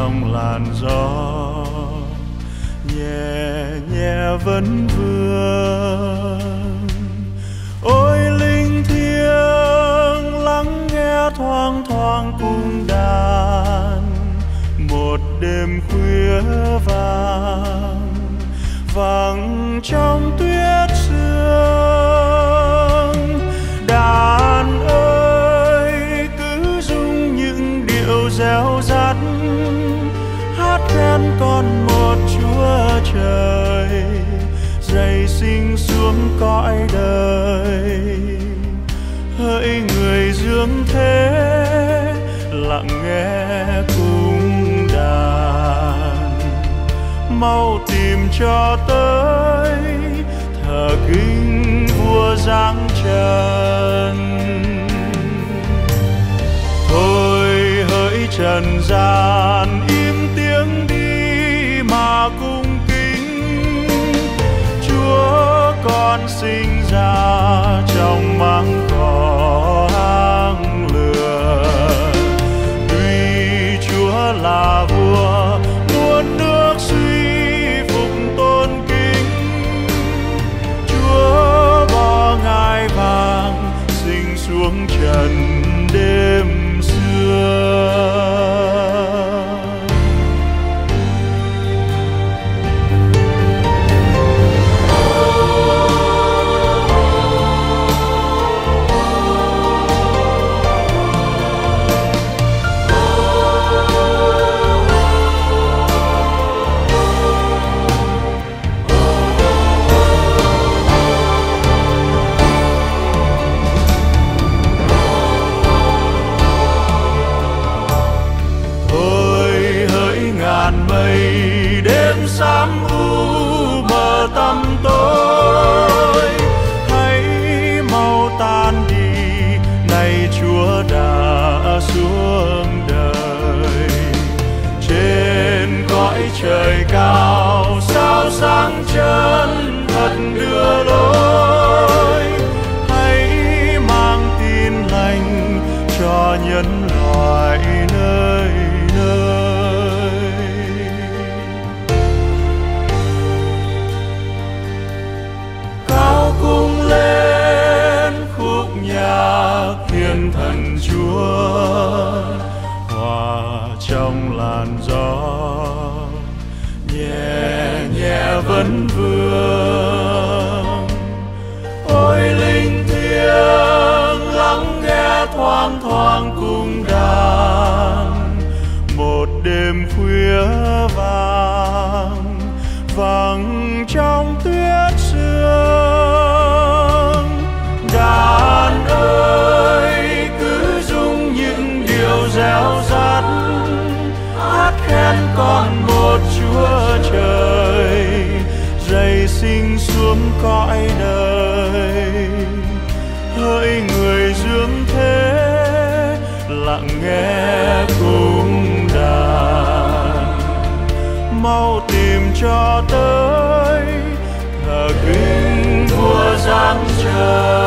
trong làn gió nhẹ nhẹ vẫn vương. Ôi linh thiêng lắng nghe thoang thoảng cung đàn, một đêm khuya vàng vắng trong tuyết sương. Đàn ơi cứ rung những điệu réo rắt, hát khen con một Chúa Trời dày sinh xuống cõi đời. Hỡi người dương thế lặng nghe cung đàn, mau tìm cho tới thờ kính vua giáng trần. Thôi hỡi trần gian im tiếng đi mà cung kính, Chúa con sinh ra trong máng cỏ hang lửa. Tuy Chúa là vua muôn nước suy phục tôn kính, Chúa bỏ ngai vàng sinh xuống trần đêm xưa. Xám u mờ tăm tối, hãy mau tan đi, nay Chúa đã xuống đời. Trên cõi trời cao sao sáng chân thật đưa lối, hãy mang tin lành cho nhân loại nơi nơi. Cung lên khúc nhạc thiên thần Chúa, hòa trong làn gió nhẹ nhẹ vẫn vương. Ôi linh thiêng lắng nghe thoang thoảng cung đàn, một đêm khuya vàng vắng trong tuyết sương. Đàn ơi cứ rung những điệu réo rắt, hát khen con một Chúa Trời dày sinh xuống cõi đời. Hỡi người dương thế lặng nghe cung đàn, mau tìm cho tới thờ kính vua giáng trần.